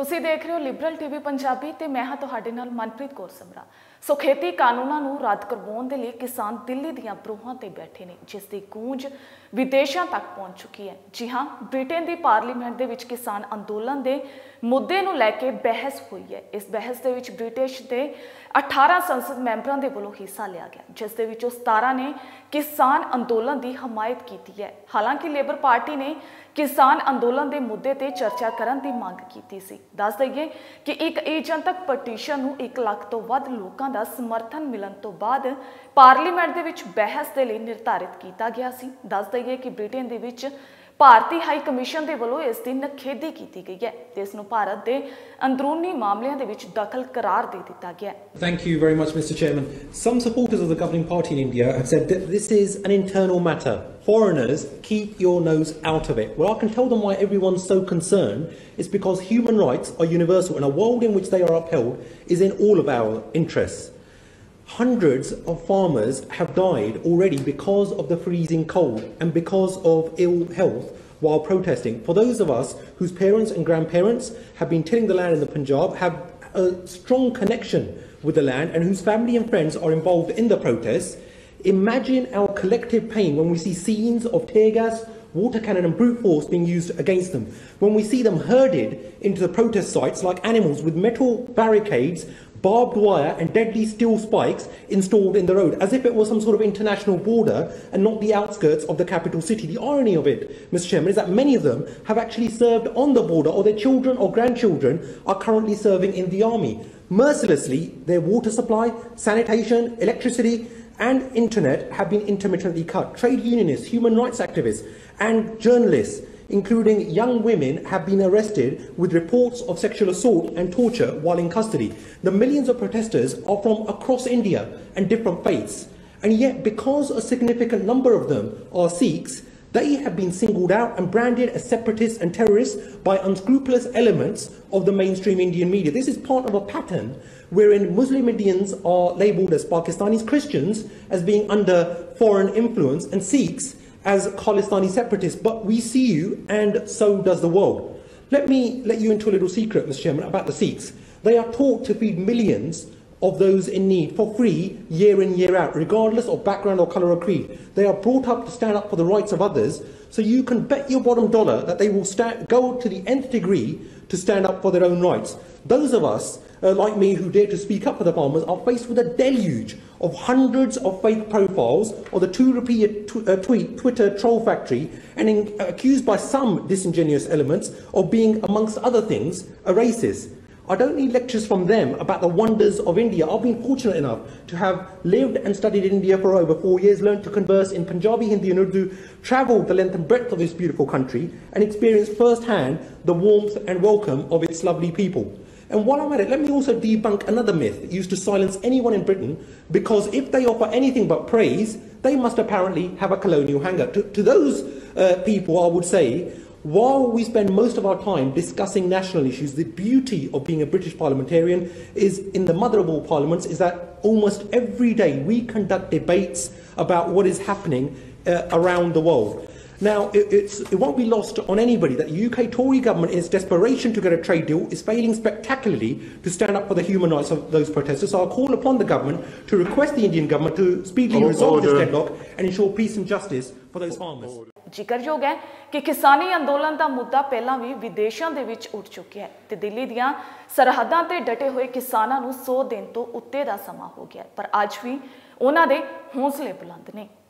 ਤੁਸੀਂ ਦੇਖ ਰਹੇ ਹੋ ਲਿਬਰਲ ਟੀਵੀ ਪੰਜਾਬੀ ਤੇ ਮੈਂ ਹਾਂ ਤੁਹਾਡੇ ਨਾਲ ਮਨਪ੍ਰੀਤ ਕੌਰ ਸਮਰਾ। ਸੋ ਖੇਤੀ ਕਾਨੂੰਨਾਂ ਨੂੰ ਰੱਦ ਕਰਵਾਉਣ ਦੇ ਲਈ ਕਿਸਾਨ ਦਿੱਲੀ ਦੀਆਂ ਬਰੂਹਾਂ ਤੇ ਬੈਠੇ ਨੇ, ਜਿਸ ਦੀ ਗੂੰਜ ਵਿਦੇਸ਼ਾਂ ਤੱਕ ਪਹੁੰਚ ਚੁੱਕੀ ਹੈ। ਜੀ ਹਾਂ, ਬ੍ਰਿਟੇਨ ਦੀ ਪਾਰਲੀਮੈਂਟ ਦੇ ਵਿੱਚ ਕਿਸਾਨ ਅੰਦੋਲਨ ਦੇ ਮੁੱਦੇ ਨੂੰ ਲੈ ਕੇ ਬਹਿਸ ਹੋਈ ਹੈ। ਇਸ ਬਹਿਸ ਦੇ ਵਿੱਚ ਬ੍ਰਿਟਿਸ਼ ਦੇ 18 ਸੰਸਦ ਮੈਂਬਰਾਂ ਦੇ ਵੱਲੋਂ ਹਿੱਸਾ ਲਿਆ ਗਿਆ, ਜਿਸ ਦੇ ਵਿੱਚੋਂ 17 ਨੇ ਕਿਸਾਨ ਅੰਦੋਲਨ ਦੀ ਹਮਾਇਤ ਕੀਤੀ ਹੈ। ਹਾਲਾਂਕਿ ਲੇਬਰ ਪਾਰਟੀ ਨੇ किसान अंदोलन के मुद्दे ते चर्चा करन दी मांग की सी। दस दईए कि एक जनतक पटीशन नूं 1 लाख तो वध लोकां दा समर्थन मिलन तो बाद पार्लीमेंट दे विच बहस दे लई निर्धारित किया गया सी। दस दईए कि ब्रिटेन दे विच भारतीय हाई कमीशन के वलों इस दी नखेधी की गई है ते इस नूं भारत के अंदरूनी मामलों दे विच दखल करार दे दिता गया। Thank you very much, Mr. Chairman. Some supporters of the governing party in India have said that this is an internal matter. Foreigners, keep your nose out of it. Well, I can tell them why everyone's so concerned. It's because human rights are universal and a world in which they are upheld is in all of our interests. Hundreds of farmers have died already because of the freezing cold and because of ill health while protesting. For those of us whose parents and grandparents have been tilling the land in the Punjab, have a strong connection with the land and whose family and friends are involved in the protests, imagine our collective pain when we see scenes of tear gas, water cannon and brute force being used against them. When we see them herded into the protest sites like animals with metal barricades, barbed wire and deadly steel spikes installed in the road, as if it was some sort of international border and not the outskirts of the capital city. The irony of it, Mr. Chairman, is that many of them have actually served on the border, or their children or grandchildren are currently serving in the army. Mercilessly, their water supply, sanitation, electricity and internet have been intermittently cut. Trade unionists, human rights activists and journalists, including young women, have been arrested with reports of sexual assault and torture while in custody. The millions of protesters are from across India and different faiths, and yet because a significant number of them are Sikhs, they have been singled out and branded as separatists and terrorists by unscrupulous elements of the mainstream Indian media. This is part of a pattern wherein Muslim Indians are labelled as Pakistanis, Christians as being under foreign influence, and Sikhs as Khalistani separatists. But we see you, and so does the world. Let me let you into a little secret, Mr. Chairman, about the Sikhs. They are taught to feed millions of those in need for free year in, year out, regardless of background or colour or creed. They are brought up to stand up for the rights of others, so you can bet your bottom dollar that they will go to the nth degree to stand up for their own rights. Those of us, like me, who dare to speak up for the farmers, are faced with a deluge of hundreds of fake profiles or the 2 rupee Twitter troll factory, and accused by some disingenuous elements of being, amongst other things, a racist. I don't need lectures from them about the wonders of India. I've been fortunate enough to have lived and studied in India for over 4 years, learned to converse in Punjabi, Hindi and Urdu, travelled the length and breadth of this beautiful country and experienced firsthand the warmth and welcome of its lovely people. And while I'm at it, let me also debunk another myth used to silence anyone in Britain, because if they offer anything but praise, they must apparently have a colonial hanger. To those people, I would say, while we spend most of our time discussing national issues, the beauty of being a British parliamentarian is, in the mother of all parliaments, is that almost every day we conduct debates about what is happening around the world. Now, it won't be lost on anybody that the UK Tory government, in its desperation to get a trade deal, is failing spectacularly to stand up for the human rights of those protesters. So I'll call upon the government to request the Indian government to speedily resolve this deadlock and ensure peace and justice for those farmers. ਜ਼ਿਕਰਯੋਗ ਹੈ ਕਿ ਕਿਸਾਨੀ ਅੰਦੋਲਨ ਦਾ ਮੁੱਦਾ ਪਹਿਲਾਂ ਵੀ ਵਿਦੇਸ਼ਾਂ ਦੇ ਵਿੱਚ ਉੱਠ ਚੁੱਕਿਆ ਹੈ ਤੇ ਦਿੱਲੀ ਦੀਆਂ ਸਰਹੱਦਾਂ ਤੇ ਡਟੇ ਹੋਏ ਕਿਸਾਨਾਂ ਨੂੰ 100 ਦਿਨ ਤੋਂ ਉੱਤੇ ਦਾ ਸਮਾਂ ਹੋ ਗਿਆ, ਪਰ ਅੱਜ ਵੀ ਉਹਨਾਂ ਦੇ ਹੌਸਲੇ ਬੁਲੰਦ ਨੇ।